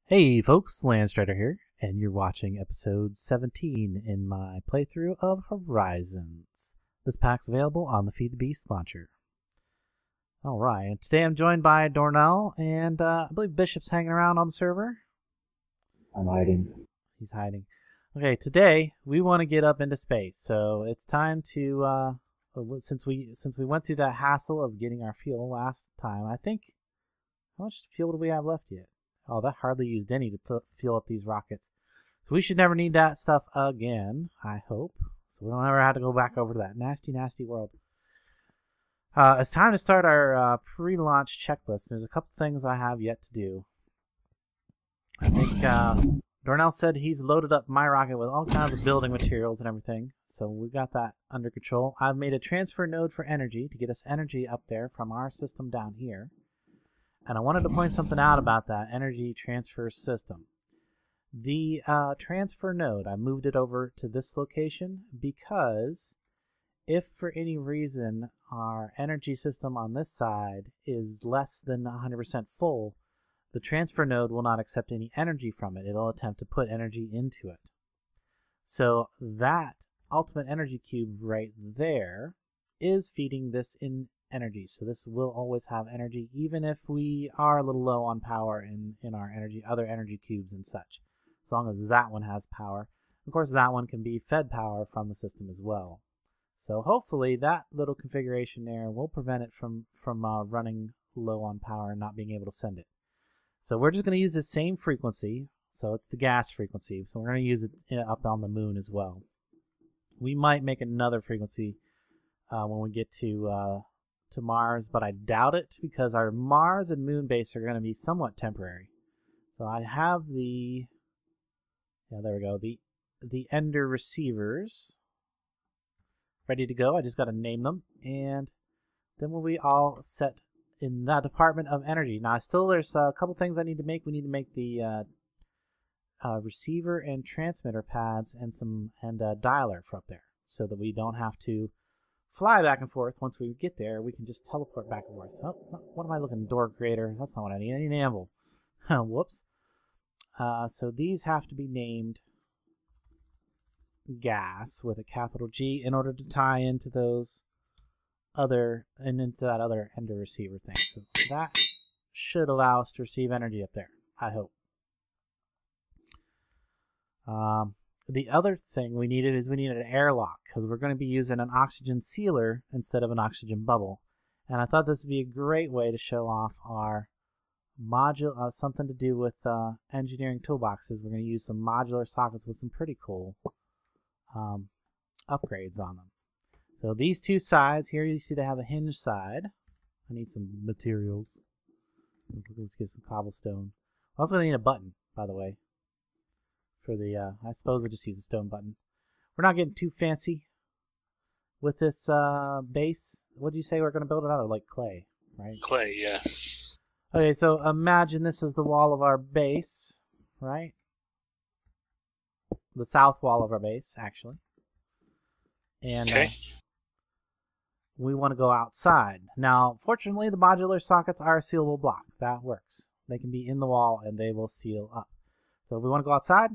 Hey folks, Landstryder here, and you're watching episode 17 in my playthrough of Horizons. This pack's available on the Feed the Beast launcher. Alright, and today I'm joined by Dornell, and I believe Bishop's hanging around on the server. I'm hiding. He's hiding. Okay, today we want to get up into space, so it's time to, since we went through that hassle of getting our fuel last time, I think, how much fuel do we have left yet? Oh, that hardly used any to fuel up these rockets. So we should never need that stuff again, I hope. So we don't ever have to go back over to that nasty, nasty world. It's time to start our pre-launch checklist. There's a couple things I have yet to do. I think Dornell said he's loaded up my rocket with all kinds of building materials and everything. So we got that under control. I've made a transfer node for energy to get us energy up there from our system down here. And I wanted to point something out about that energy transfer system. The transfer node, I moved it over to this location because if for any reason our energy system on this side is less than 100% full, the transfer node will not accept any energy from it. It'll attempt to put energy into it. So that ultimate energy cube right there is feeding this in energy, so this will always have energy even if we are a little low on power in our other energy cubes and such, as long as that one has power. Of course, that one can be fed power from the system as well. So hopefully that little configuration there will prevent it from running low on power and not being able to send it. So we're just going to use the same frequency, so it's the gas frequency, so we're going to use it up on the moon as well. We might make another frequency when we get to Mars, but I doubt it because our Mars and moon base are going to be somewhat temporary. So I have the there we go, the Ender receivers ready to go. I just got to name them, and then we'll be all set in that department of energy. Now there's a couple things I need to make. We need to make the receiver and transmitter pads and a dialer for up there, so that we don't have to fly back and forth. Once we get there, we can just teleport back and forth. Oh, what am I looking? Door creator. That's not what I need. I need an anvil. Whoops. So these have to be named gas with a capital G in order to tie into those into that other Ender receiver thing. So that should allow us to receive energy up there, I hope. The other thing we needed an airlock, because we're going to be using an oxygen sealer instead of an oxygen bubble. And I thought this would be a great way to show off our module, something to do with engineering toolboxes. We're going to use some modular sockets with some pretty cool upgrades on them. So these two sides here, you see they have a hinge side. I need some materials. Let's get some cobblestone. I'm also going to need a button, by the way. For the, I suppose we'll just use a stone button. We're not getting too fancy with this base. What did you say we're going to build it out of? Like clay, right? Clay, yes. Okay, so imagine this is the wall of our base, right? The south wall of our base, actually. And we want to go outside. Now, fortunately, the modular sockets are a sealable block. That works. They can be in the wall and they will seal up. So if we want to go outside,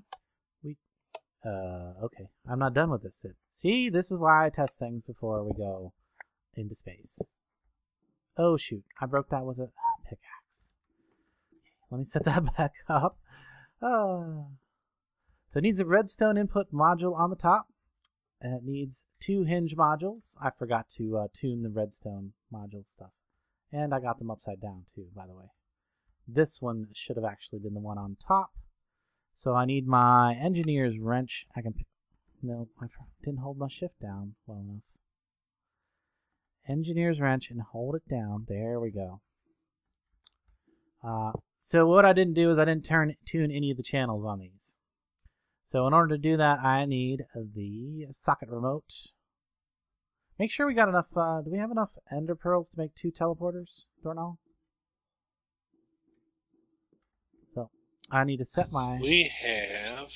okay, I'm not done with this. See, this is why I test things before we go into space. Oh shoot, I broke that with a pickaxe. Let me set that back up. So it needs a redstone input module on the top, and it needs 2 hinge modules. I forgot to tune the redstone module stuff, and I got them upside down too, by the way. This one should have actually been the one on top. So I need my engineer's wrench. No, I didn't hold my shift down well enough. Engineer's wrench and hold it down. There we go. So what I didn't do is I didn't tune any of the channels on these. So in order to do that, I need the socket remote. Make sure we got enough. Do we have enough ender pearls to make 2 teleporters, Dornell? I need to set my... We have...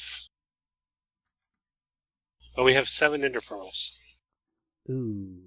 Oh, we have 7 ender pearls. Ooh.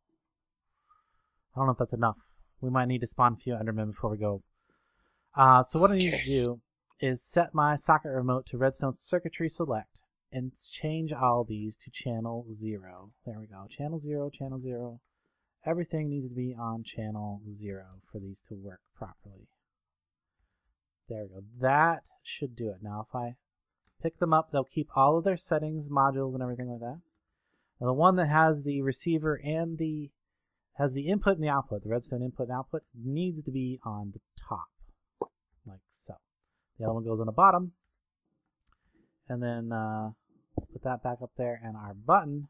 I don't know if that's enough. We might need to spawn a few endermen before we go. So what I need to do is set my socket remote to redstone circuitry select and change all these to channel 0. There we go. Channel 0, channel 0. Everything needs to be on channel 0 for these to work properly. There we go. That should do it. Now if I pick them up, they'll keep all of their settings, modules, and everything like that. Now the one that has the receiver and has the input and the output, the redstone input and output, needs to be on the top, like so. The other one goes on the bottom, and then put that back up there, and our button.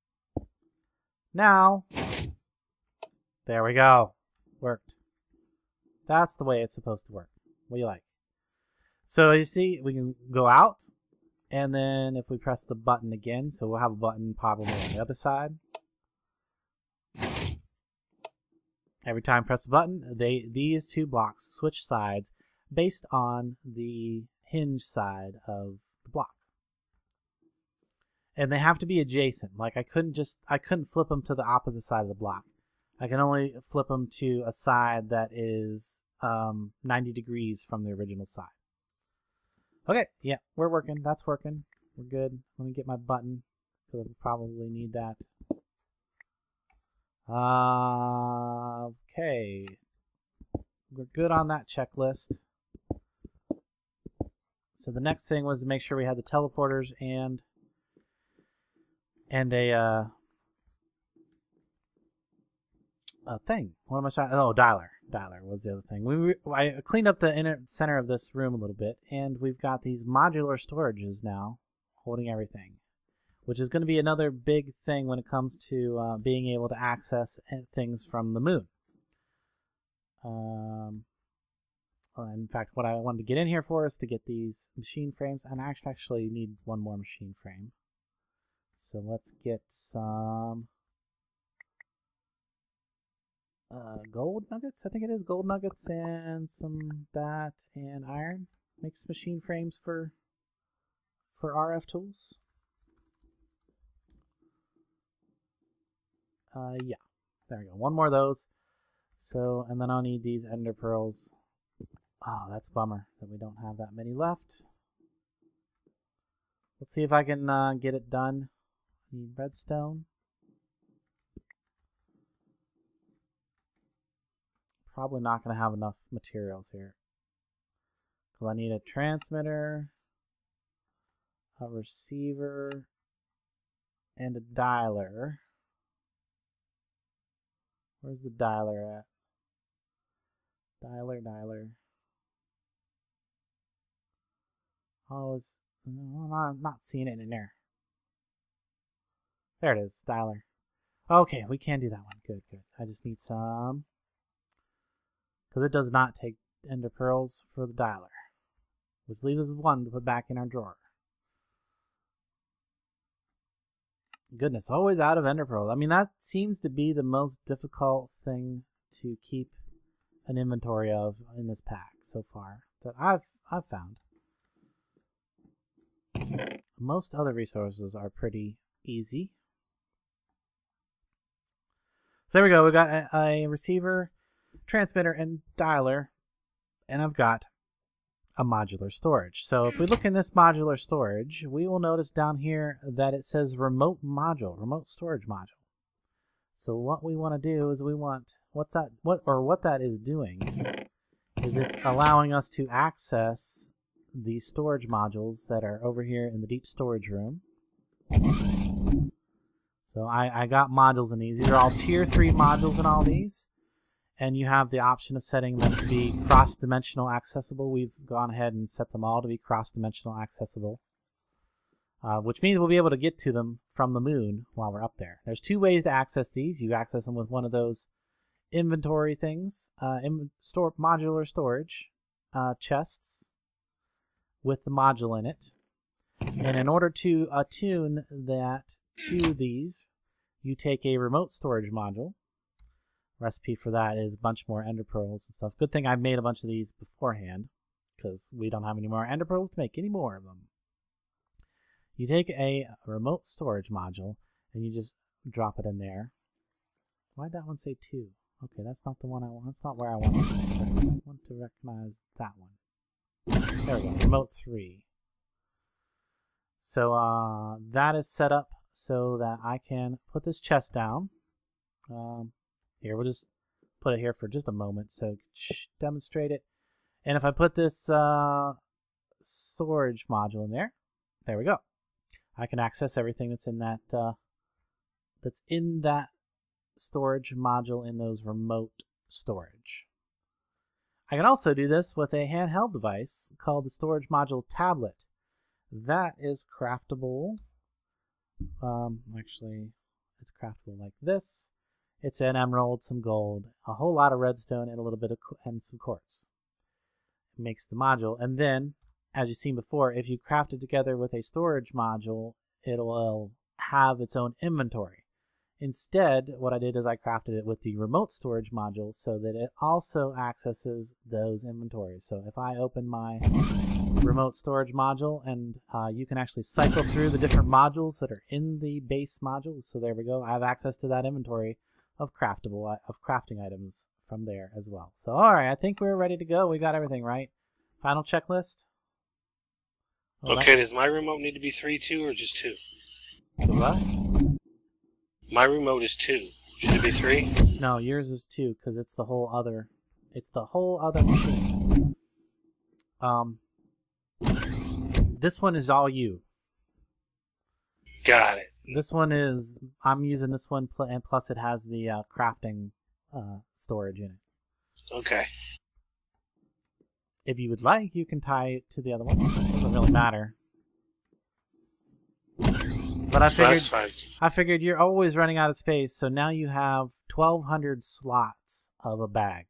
Now, there we go. Worked. That's the way it's supposed to work. What do you like? So you see, we can go out, and then if we press the button again, so we'll have a button probably on the other side. Every time I press the button, these two blocks switch sides based on the hinge side of the block. And they have to be adjacent. Like I couldn't flip them to the opposite side of the block. I can only flip them to a side that is 90 degrees from the original side. Okay, yeah, we're working. That's working. We're good. Let me get my button, because I'll probably need that. Okay. We're good on that checklist. So the next thing was to make sure we had the teleporters and a thing. What am I trying? Oh, dialer. Dialer was the other thing. I cleaned up the inner center of this room a little bit, and we've got these modular storages now holding everything, which is going to be another big thing when it comes to being able to access things from the moon. In fact, what I wanted to get in here for is to get these machine frames, and I actually need one more machine frame. So let's get some gold nuggets. I think it is gold nuggets and some that and iron. Makes machine frames for RF tools. Yeah, there we go. One more of those. So, and then I'll need these ender pearls. Oh, that's a bummer that we don't have that many left. Let's see if I can get it done. I need redstone. Probably not going to have enough materials here. Because I need a transmitter, a receiver, and a dialer. Where's the dialer at? Dialer. Oh, I'm not seeing it in there. There it is, dialer. Okay, we can do that one. Good. I just need some. Because it does not take ender pearls for the dialer. Which leaves us one to put back in our drawer. Goodness, always out of ender pearls. I mean, that seems to be the most difficult thing to keep an inventory of in this pack so far that I've found. Most other resources are pretty easy. So there we go. We got a receiver, transmitter, and dialer, and I've got a modular storage. So if we look in this modular storage, we will notice down here that it says remote storage module. So what we want to do is what that is doing is it's allowing us to access these storage modules that are over here in the deep storage room. So I got modules in these. These are all tier 3 modules in all these. And you have the option of setting them to be cross-dimensional accessible. We've gone ahead and set them all to be cross-dimensional accessible, which means we'll be able to get to them from the moon while we're up there. There's 2 ways to access these. You access them with one of those inventory things, modular storage chests with the module in it. And in order to attune that to these, you take a remote storage module. Recipe for that is a bunch more ender pearls and stuff. Good thing I made a bunch of these beforehand, because we don't have any more ender pearls to make any more of them. You take a remote storage module and you just drop it in there. Why'd that one say 2? Okay, that's not the one I want. That's not where I want it. I want to recognize that one. There we go. Remote 3. So that is set up so that I can put this chest down. Here, we'll just put it here for just a moment so demonstrate it. And if I put this storage module in there, there we go. I can access everything that's in that storage module in those remote storage. I can also do this with a handheld device called the storage module tablet. That is craftable. Actually, it's craftable like this. It's an emerald, some gold, a whole lot of redstone, and a little bit of and some quartz. It makes the module, and then, as you've seen before, if you craft it together with a storage module, it'll have its own inventory. Instead, what I did is I crafted it with the remote storage module so that it also accesses those inventories. So if I open my remote storage module, and you can actually cycle through the different modules that are in the base module. So there we go. I have access to that inventory of crafting items from there as well. So all right, I think we're ready to go. We got everything right. Final checklist. Okay, does my remote need to be 3 too, or just 2? The what? My remote is 2. Should it be 3? No, yours is 2 because it's the whole other. It's the whole other machine. This one is all you. Got it. This one is, I'm using this one, and plus it has the crafting storage in it. Okay. If you would like, you can tie it to the other one. It doesn't really matter. But That's fine. I figured you're always running out of space, so now you have 1,200 slots of a bag.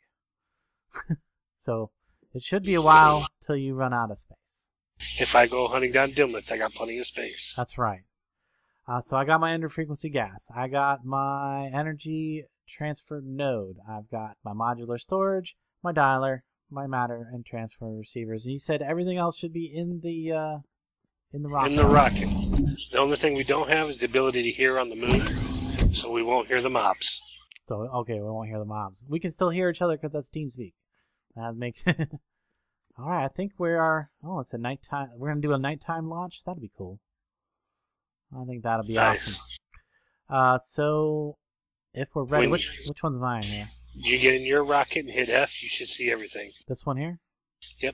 So it should be a while till you run out of space. If I go hunting down dimlets, I got plenty of space. That's right. So I got my ender frequency gas. I got my energy transfer node. I've got my modular storage, my dialer, my matter and transfer receivers. And you said everything else should be in the rocket. In the rocket. The only thing we don't have is the ability to hear on the moon, so we won't hear the mobs. So okay, we won't hear the mobs. We can still hear each other because that's TeamSpeak. That makes. All right, I think we are. Oh, it's a nighttime. We're gonna do a nighttime launch. That'd be cool. I think that'll be nice. Awesome. So if we're ready, which one's mine here? You get in your rocket and hit F, you should see everything. This one here? Yep.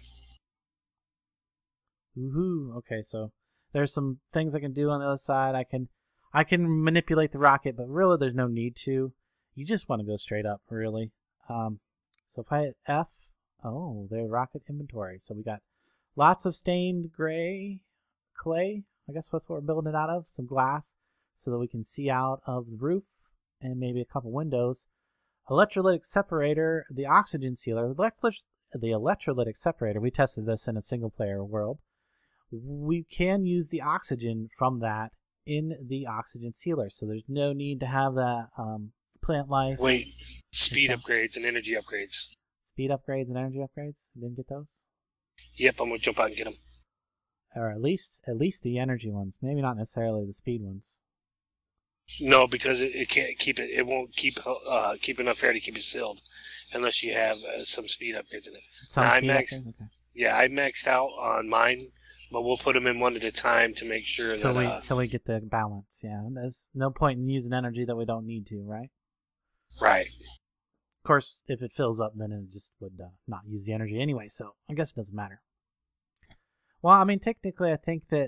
Woohoo! Okay, so there's some things I can do on the other side. I can manipulate the rocket, but really there's no need to. You just want to go straight up, really. So if I hit F, oh, there's rocket inventory. So we got lots of stained gray clay. I guess that's what we're building it out of. Some glass so that we can see out of the roof and maybe a couple windows. Electrolytic separator, the oxygen sealer. The electrolytic separator, we tested this in a single player world. We can use the oxygen from that in the oxygen sealer. So there's no need to have that plant life. Wait, speed upgrades and energy upgrades. Speed upgrades and energy upgrades? You didn't get those? Yep, I'm going to jump out and get them. Or at least the energy ones. Maybe not necessarily the speed ones. No, because it can't keep it. It won't keep enough air to keep it sealed, unless you have some speed upgrades in it. I maxed out on mine, but we'll put them in one at a time to make sure till we get the balance. Yeah, there's no point in using energy that we don't need to, right? Right. Of course, if it fills up, then it just would not use the energy anyway. So I guess it doesn't matter. Well, I mean, technically, I think that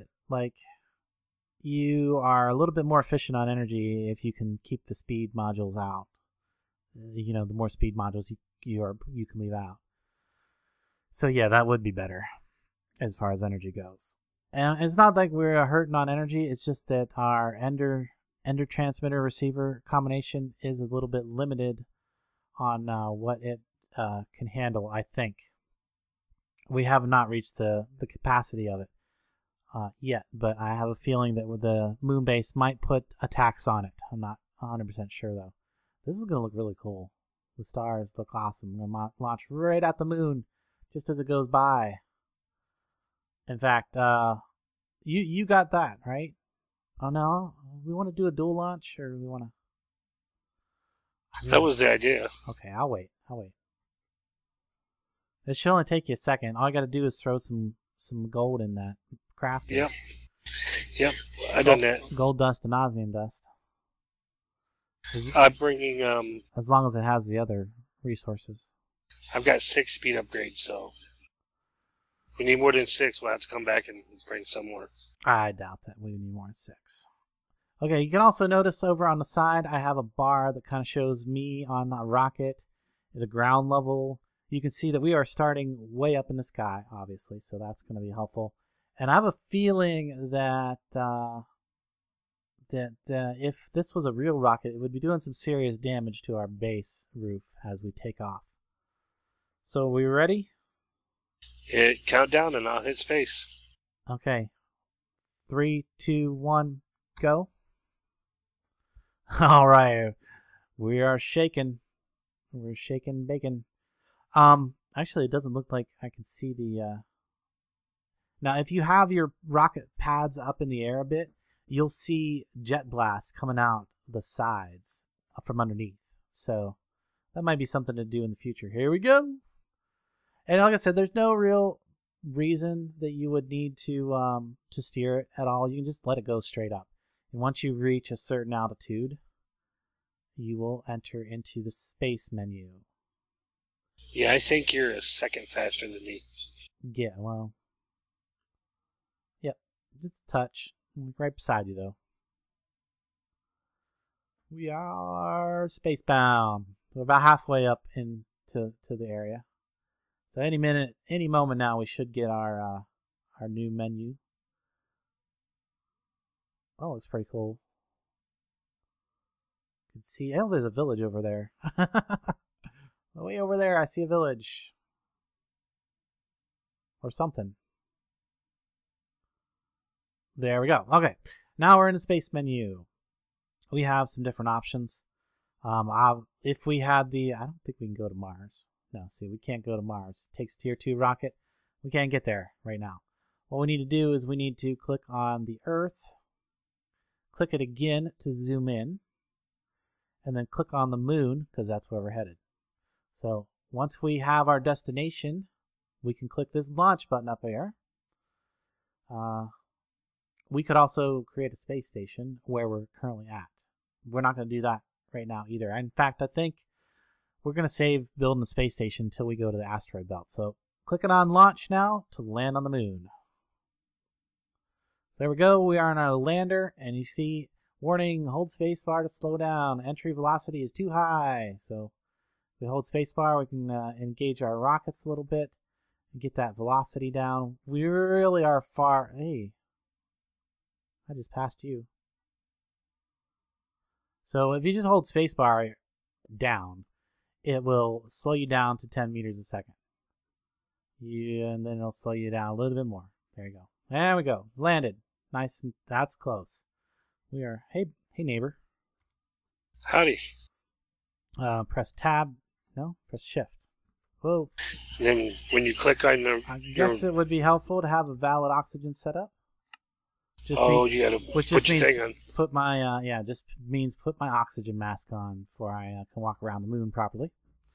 you are a little bit more efficient on energy if you can keep the speed modules out. You know, the more speed modules you can leave out. So yeah, that would be better as far as energy goes. And it's not like we're hurting on energy. It's just that our ender transmitter receiver combination is a little bit limited on what it can handle. I think we have not reached the capacity of it yet, but I have a feeling that with the moon base might put a tax on it. I'm not 100% sure though. This is going to look really cool. The stars look awesome. I'm going to launch right at the moon just as it goes by. In fact, you got that, right? Oh no, we want to do a dual launch, or we want to... That was the idea. Okay, I'll wait. It should only take you a second. All you got to do is throw some gold in that craft. Yep. Yep. I done that. Gold dust and osmium dust. I'm bringing as long as it has the other resources. I've got 6 speed upgrades, so if we need more than 6, we'll have to come back and bring some more. I doubt that we need more than 6. Okay, you can also notice over on the side I have a bar that kind of shows me on a rocket, the ground level. You can see that we are starting way up in the sky, obviously, so that's going to be helpful. And I have a feeling that if this was a real rocket, it would be doing some serious damage to our base roof as we take off. So are we ready? Count down and I'll hit space. Okay. 3, 2, 1, go. All right. We are shaking. We're shaking bacon. Actually, it doesn't look like I can see the... Now, if you have your rocket pads up in the air a bit, you'll see jet blasts coming out the sides from underneath. So that might be something to do in the future. Here we go. And like I said, there's no real reason that you would need to steer it at all. You can just let it go straight up. And once you reach a certain altitude, you will enter into the space menu. Yeah, I think you're a second faster than me. Yeah, well... Yep, just a touch. Right beside you, though. We are spacebound. We're about halfway up into the area. So any minute, any moment now, we should get our new menu. Oh, it's pretty cool. You can see, oh, there's a village over there. Way over there, I see a village. Or something. There we go. Okay, now we're in the space menu. We have some different options. If we had the, I don't think we can go to Mars. No, see, we can't go to Mars. It takes tier 2 rocket. We can't get there right now. What we need to do is we need to click on the Earth, click it again to zoom in, and then click on the moon, because that's where we're headed. So once we have our destination, we can click this launch button up here. We could also create a space station where we're currently at. We're not going to do that right now either. In fact, I think we're going to save building the space station until we go to the asteroid belt. So clicking on launch now to land on the moon. So there we go. We are on our lander, and you see, warning, hold spacebar to slow down. Entry velocity is too high. So if we hold spacebar, we can engage our rockets a little bit and get that velocity down. We really are far. Hey. I just passed you. So if you just hold spacebar down, it will slow you down to 10 meters a second. And then it'll slow you down a little bit more. There you go. There we go. Landed. Nice. And that's close. We are. Hey neighbor. Howdy. Press tab. No, press shift. Whoa. Then when you click on the... I guess it would be helpful to have a valid oxygen setup. Just you gotta put your thing on. Put my just means put my oxygen mask on before I can walk around the moon properly.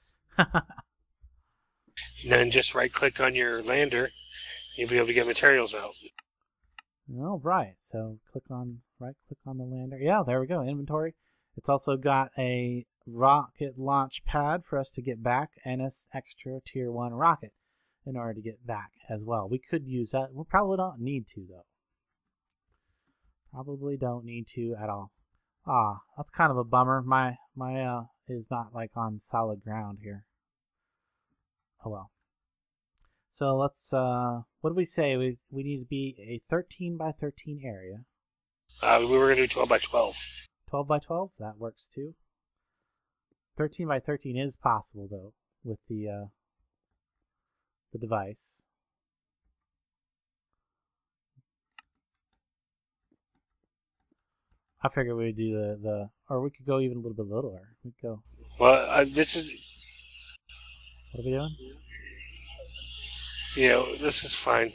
Then just right click on your lander, you'll be able to get materials out. All right, so right click on the lander. Yeah, there we go. Inventory. It's also got a rocket launch pad for us to get back, and an extra tier 1 rocket in order to get back as well. We could use that. We probably don't need to though. Probably don't need to at all. That's kind of a bummer. My is not like on solid ground here. Oh well. So let's what do we say? We need to be a 13 by 13 area. We were gonna do 12 by 12. 12 by 12? That works too. 13 by 13 is possible though with the device. I figured we'd do or we could go even a little bit littler. We'd go. Well, this is. What are we doing? Yeah, this is fine.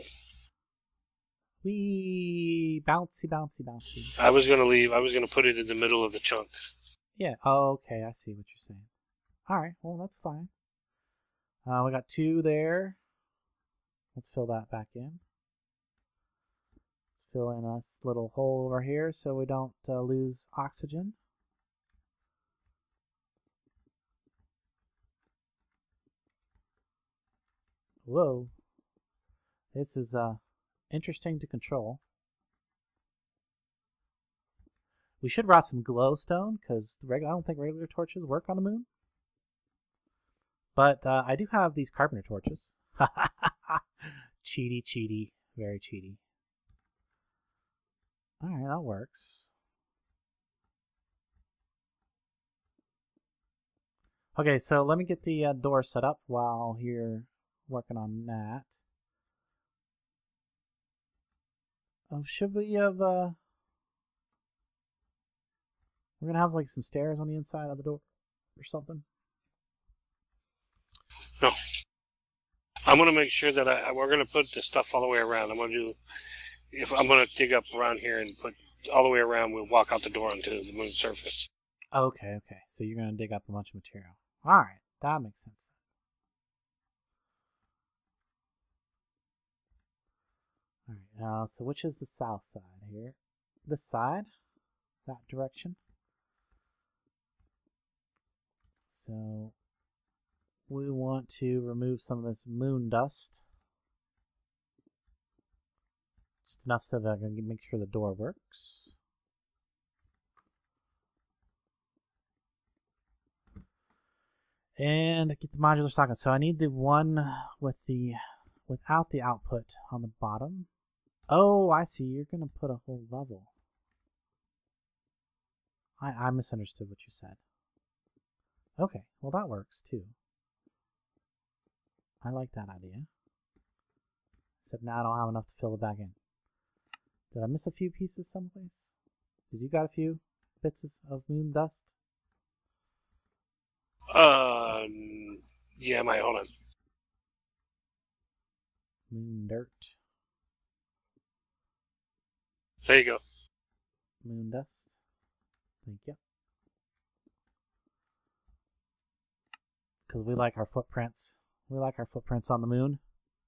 Wee bouncy, bouncy, bouncy. I was gonna leave. I was gonna put it in the middle of the chunk. Yeah. Oh, okay. I see what you're saying. All right. Well, that's fine. We got 2 there. Let's fill that back in. Fill in a little hole over here so we don't lose oxygen. Whoa. This is interesting to control. We should brought some glowstone because I don't think regular torches work on the moon. But I do have these carpenter torches. Cheaty, cheaty, very cheaty. Alright, that works. Okay, so let me get the door set up while you're working on that. Should we have... We're gonna have like some stairs on the inside of the door or something? No. I'm gonna make sure that we're gonna put the stuff all the way around. I'm gonna dig up around here and put all the way around. We'll walk out the door onto the moon's surface. Okay, okay. So you're gonna dig up a bunch of material. All right, that makes sense. All right. So which is the south side here? This side, that direction. So we want to remove some of this moon dust. Just enough so that I can make sure the door works. And get the modular socket. So I need the one with without the output on the bottom. Oh, I see. You're going to put a whole level. I misunderstood what you said. Okay, well that works too. I like that idea. Except now I don't have enough to fill it back in. Did I miss a few pieces someplace? Did you got a few bits of moon dust? Yeah, hold on. Moon dirt. There you go. Moon dust. Thank you. Because we like our footprints. We like our footprints on the moon.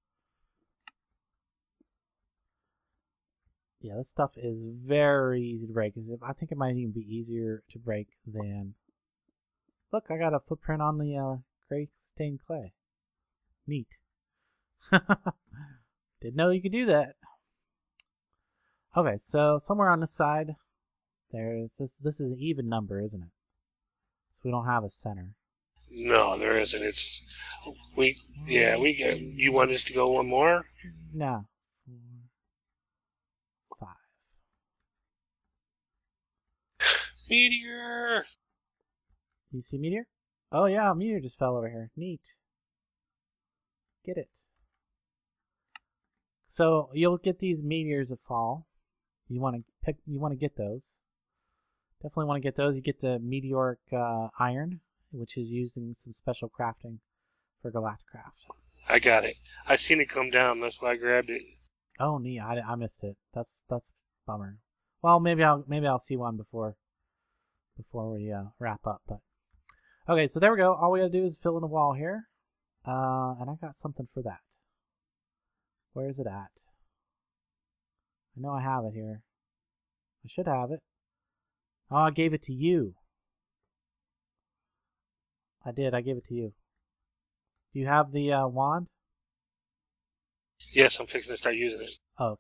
Yeah, this stuff is very easy to break. I think it might even be easier to break than... Look, I got a footprint on the gray stained clay. Neat. Didn't know you could do that. Okay, so somewhere on this side, there's this is an even number, isn't it? So we don't have a center. No, there isn't. You want us to go one more? No. 4, 5. Meteor! You see meteor? Oh yeah, a meteor just fell over here. Neat. Get it. So you'll get these meteors that fall. You want to get those. Definitely want to get those. You get the meteoric iron, which is used in some special crafting for Galacticraft. I got it. I seen it come down. That's why I grabbed it. Oh, neat. I missed it. That's a bummer. Well, maybe I'll see one before we wrap up. But okay, so there we go. All we gotta do is fill in the wall here, and I got something for that. Where is it at? I know I have it here. I should have it. Oh, I gave it to you. I did. I gave it to you. Do you have the wand? Yes, I'm fixing to start using it. Oh,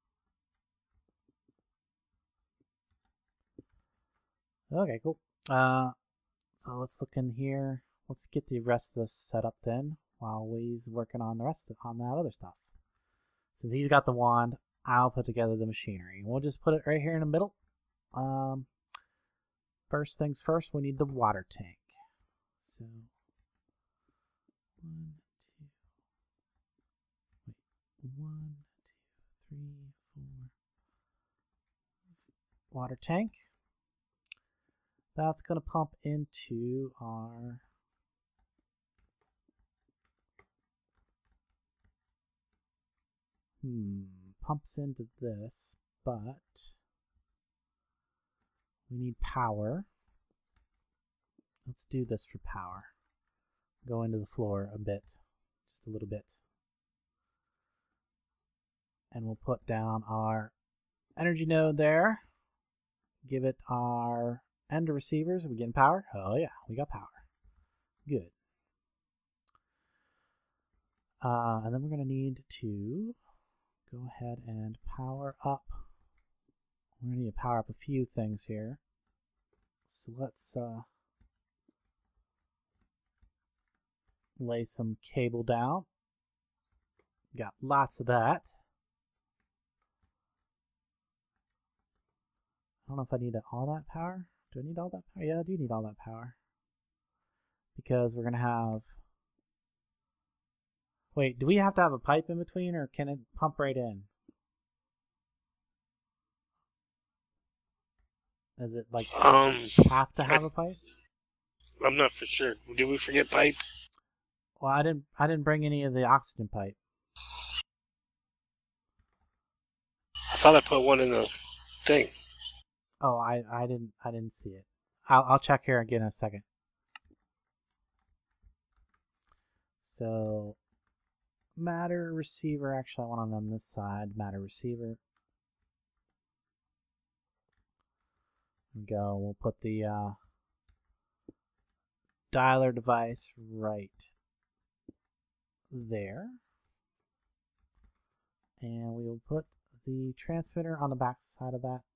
okay. Okay, cool. So let's look in here. Let's get the rest of this set up then, while he's working on on that other stuff. Since he's got the wand, I'll put together the machinery. We'll just put it right here in the middle. First things first, we need the water tank. So 1, 2, 3, 4. Water tank. That's going to pump into our pumps into this, but we need power. Let's do this for power. Go into the floor a bit. just a little bit. And we'll put down our energy node there. Give it our end receivers. Are we getting power? Oh yeah, we got power. Good. And then we're going to need to go ahead and power up. We're going to need to power up a few things here. So let's lay some cable down. Got lots of that. I don't know if I need all that power. Do I need all that power? Yeah, I do need all that power. Because we're going to have... Wait, do we have to have a pipe in between, or can it pump right in? Is it like have to have a pipe? I'm not for sure. Did we forget pipe? Well, I didn't bring any of the oxygen pipe. I thought I put one in the thing. Oh, I didn't see it. I'll check here again in a second. So matter receiver, actually I want it on this side, matter receiver. There we go. We'll put the dialer device right there. And we will put the transmitter on the back side of that.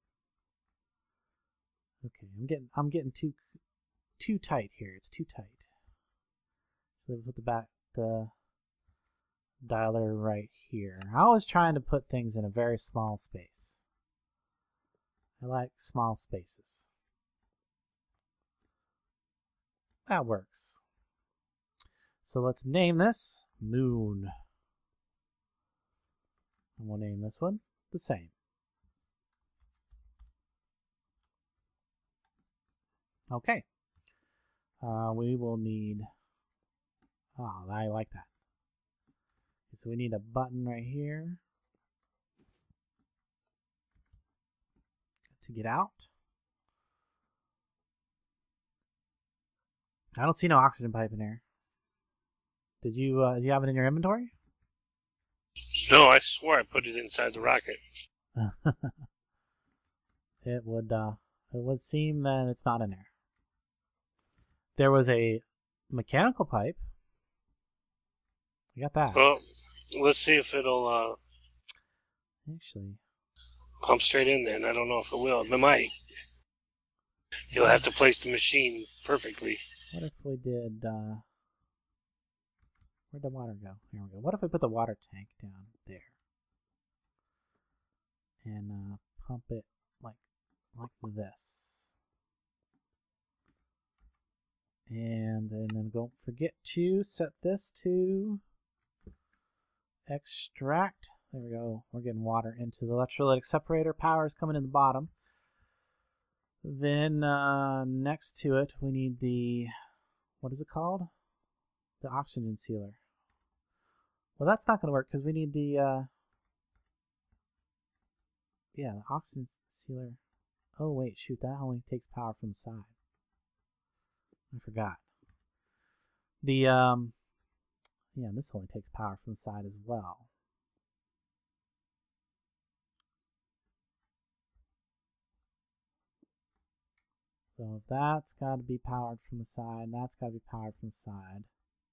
Okay, I'm getting too tight here. It's too tight. So we'll put the dialer right here. I was trying to put things in a very small space. I like small spaces. That works. So let's name this Moon. And we'll name this one the same. Okay. We will need... Oh, I like that. So we need a button right here to get out. I don't see no oxygen pipe in there. Did you do you have it in your inventory? No, I swore I put it inside the rocket. It would seem that it's not in there. There was a mechanical pipe. You got that. Well, let's see if it'll Actually pump straight in there. And I don't know if it will. It might. You'll have to place the machine perfectly. What if we did where'd the water go? Here we go. What if we put the water tank down there? And pump it like this. And then don't forget to set this to extract. There we go. We're getting water into the electrolytic separator. Power is coming in the bottom. Then next to it, we need the, what is it called? The oxygen sealer. Well, that's not going to work because we need the, yeah, the oxygen sealer. Oh, wait, shoot, that only takes power from the side. I forgot. The, yeah, this only takes power from the side as well. So if that's got to be powered from the side, that's got to be powered from the side.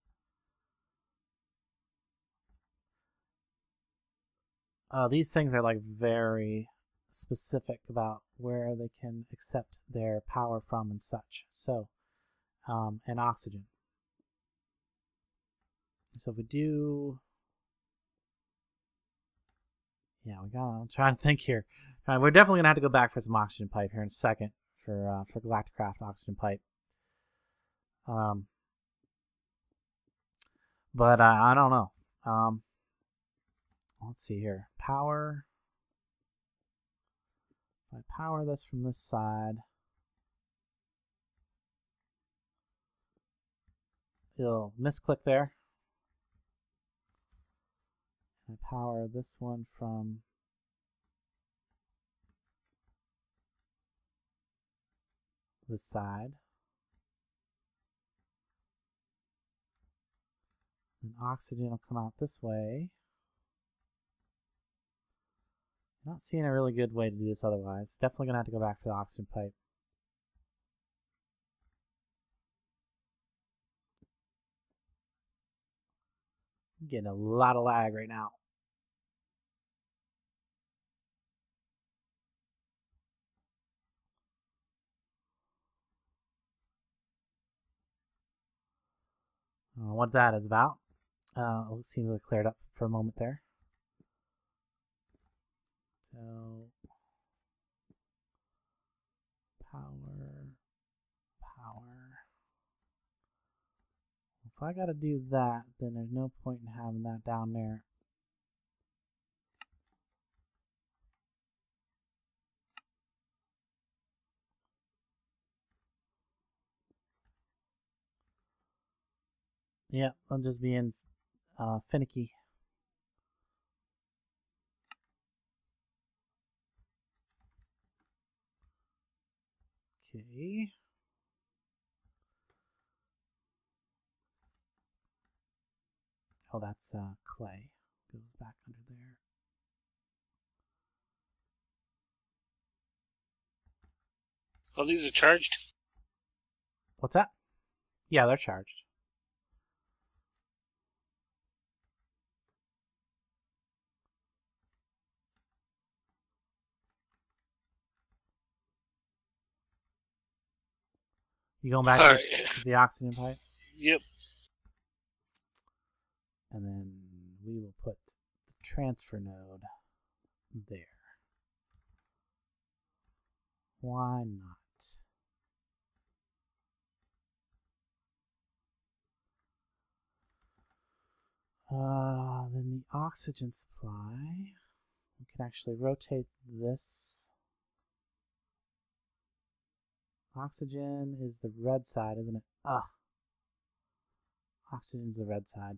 These things are like very specific about where they can accept their power from and such. So, and oxygen. So if we do, yeah, I'm trying to think here. We're definitely gonna have to go back for some oxygen pipe here in a second for Galacticraft oxygen pipe. But I don't know. Let's see here. Power. If I power this from this side, it'll misclick there. I power this one from this side. And oxygen will come out this way. Not seeing a really good way to do this otherwise. Definitely going to have to go back for the oxygen pipe. I'm getting a lot of lag right now. I don't know what that is about. It seems to have cleared up for a moment there. So, power. If I gotta do that, then there's no point in having that down there. Yeah, I'm just being finicky. Okay. Oh, that's clay. Goes back under there. Oh, these are charged? What's that? Yeah, they're charged. You going back to the oxygen pipe? Yep. And then we will put the transfer node there. Why not? Then the oxygen supply. We can actually rotate this. Oxygen is the red side, isn't it? Oxygen's the red side.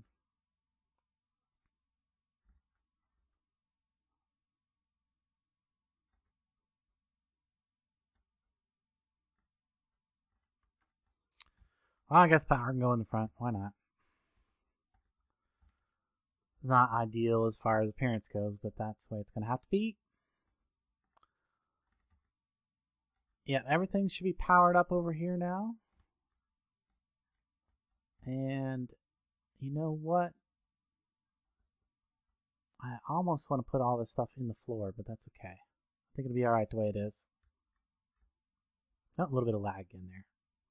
Well, I guess power can go in the front. Why not? It's not ideal as far as appearance goes, but that's the way it's going to have to be. Yeah, everything should be powered up over here now. And you know what? I almost want to put all this stuff in the floor, but that's okay. I think it'll be alright the way it is. Oh, a little bit of lag in there.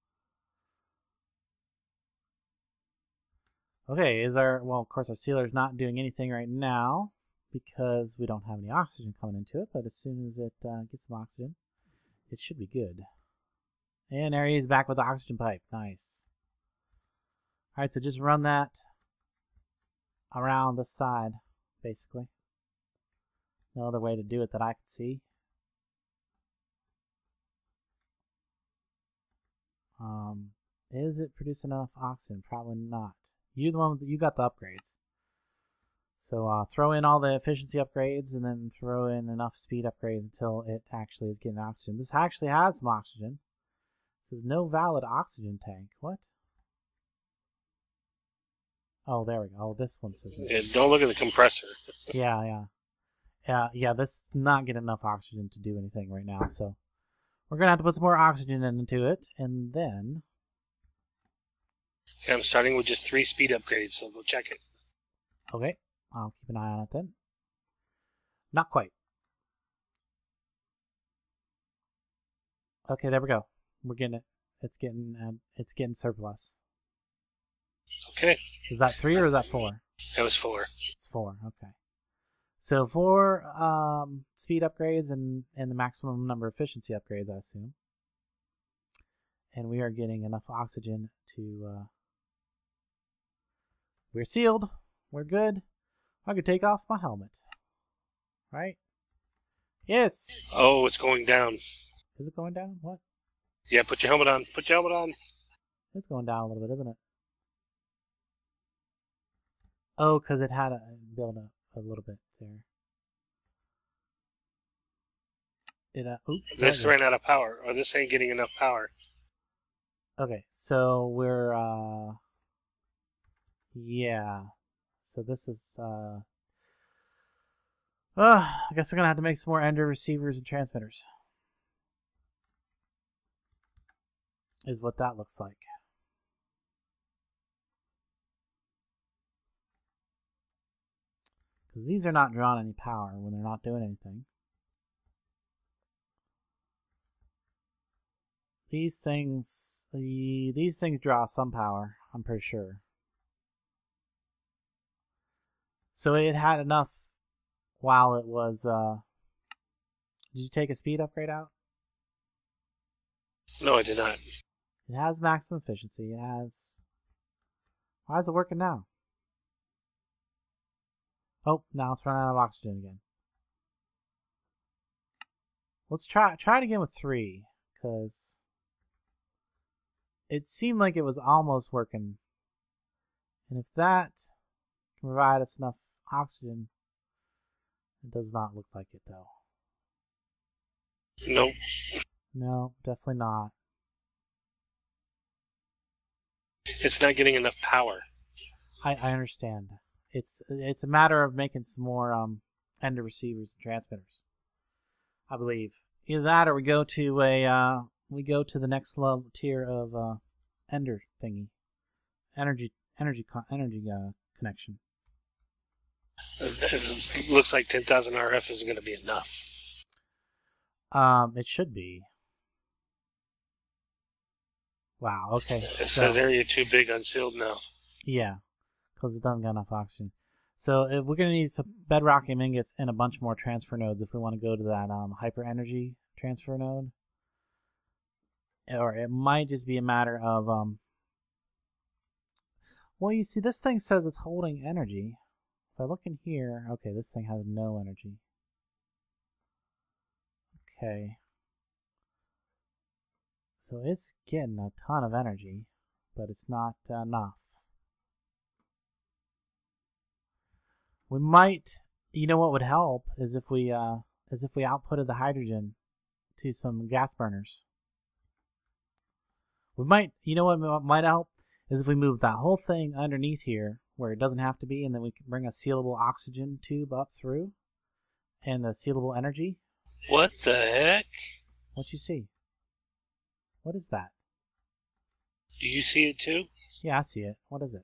Okay, well, of course our sealer's not doing anything right now because we don't have any oxygen coming into it, but as soon as it gets some oxygen, it should be good. And there he is back with the oxygen pipe. Nice. Alright, so just run that around the side, basically. No other way to do it that I can see. Is it producing enough oxygen? Probably not. You're the one you got the upgrades. So throw in all the efficiency upgrades and then throw in enough speed upgrades until it actually is getting oxygen. This actually has some oxygen. It says no valid oxygen tank. What? Oh, there we go. Oh, this one says. Yeah, don't look at the compressor. Yeah. This is not getting enough oxygen to do anything right now, so we're gonna have to put some more oxygen into it, and then. Okay, I'm starting with just 3 speed upgrades, so we'll check it. Okay, I'll keep an eye on it then. Not quite. Okay, there we go. We're getting it. It's getting surplus. Okay. Is that 3 or is that 4? That was 4. It's 4. Okay. So 4 speed upgrades and the maximum number of efficiency upgrades, I assume. And we are getting enough oxygen to. We're sealed. We're good. I could take off my helmet. Right? Yes. Oh, it's going down. Is it going down? What? Yeah, put your helmet on. Put your helmet on. It's going down a little bit, isn't it? Oh, because it had a build up a little bit there. This ran out of power, or this ain't getting enough power. Okay, so we're Yeah. So this is, I guess we're going to have to make some more ender receivers and transmitters. Is what that looks like. Because these are not drawing any power when they're not doing anything. These things draw some power, I'm pretty sure. So it had enough while it was, did you take a speed upgrade out? No, I did not. It has maximum efficiency. It has, why is it working now? Oh, now it's running out of oxygen again. Let's try it again with 3, because it seemed like it was almost working. And if that can provide us enough oxygen, it does not look like it though. Nope. No, definitely not. It's not getting enough power. I understand. It's a matter of making some more ender receivers and transmitters, I believe. Either that, or we go to the next level tier of ender thingy, energy connection. It looks like 10,000 RF isn't going to be enough. It should be. Wow. Okay. It says area too big unsealed now. Yeah, because it doesn't got enough oxygen. So if we're gonna need some bedrockium ingots and a bunch more transfer nodes if we want to go to that hyper energy transfer node, or it might just be a matter of well, you see, this thing says it's holding energy. If I look in here, okay, this thing has no energy. Okay. So it's getting a ton of energy, but it's not enough. We might, you know what would help is if we outputted the hydrogen to some gas burners. We might, you know what might help is if we move that whole thing underneath here where it doesn't have to be, and then we can bring a sealable oxygen tube up through and the sealable energy. What the heck? What you see? What is that? Do you see it too? Yeah, I see it. What is it?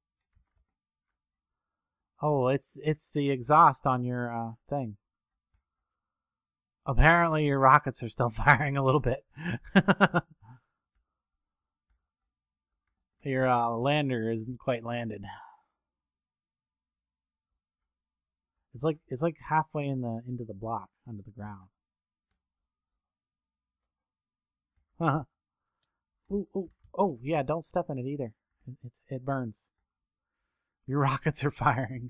Oh, it's the exhaust on your thing. Apparently your rockets are still firing a little bit. Your lander isn't quite landed. It's like halfway into the block under the ground. Oh yeah, don't step in it either. It burns. Your rockets are firing.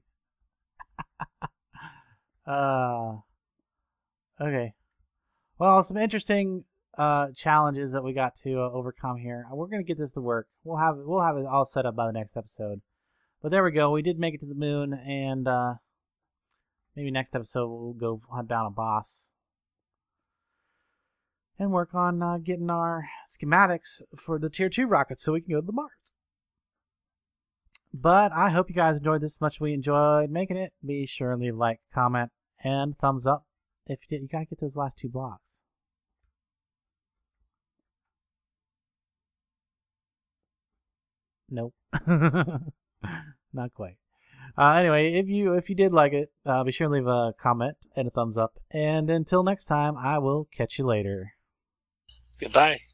Okay. Well, some interesting challenges that we got to overcome here. We're gonna get this to work. We'll have it all set up by the next episode. But there we go. We did make it to the moon, and maybe next episode we'll go hunt down a boss and work on getting our schematics for the Tier 2 rockets so we can go to the Mars. But I hope you guys enjoyed this as much as we enjoyed making it. Be sure and leave a like, comment, and thumbs up. If you did, you gotta get those last 2 blocks. Nope. Not quite. Anyway, if you did like it, be sure and leave a comment and a thumbs up. And until next time, I will catch you later. Goodbye.